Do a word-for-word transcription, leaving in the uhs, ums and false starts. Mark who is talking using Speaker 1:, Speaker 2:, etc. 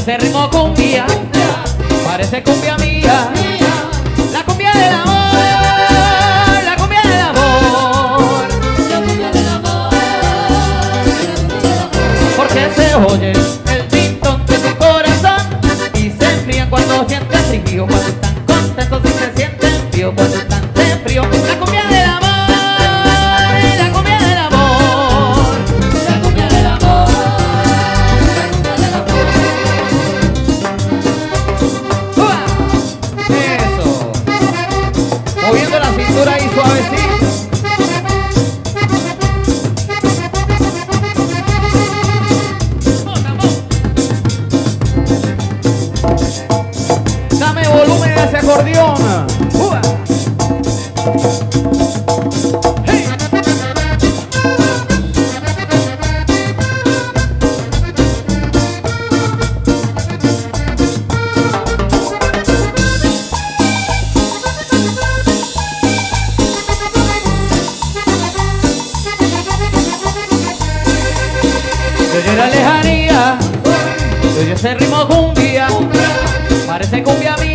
Speaker 1: ese ritmo cumbia, parece cumbia mía. La cumbia del amor, la cumbia del amor, porque se oye el tintón de tu corazón y se enfrían cuando sienten frío, cuando están contentos y se sienten frío, cuando están de frío. La cumbia del amor, la cumbia del amor, la cumbia del amor, la cumbia del amor. Eso, moviendo la cintura ahí suavecito. Dame volumen a ese acordeón. ¡Uah! ¡Hey! Se oye la lejanía, se oye ese ritmo cumbia, parece cumbia mía.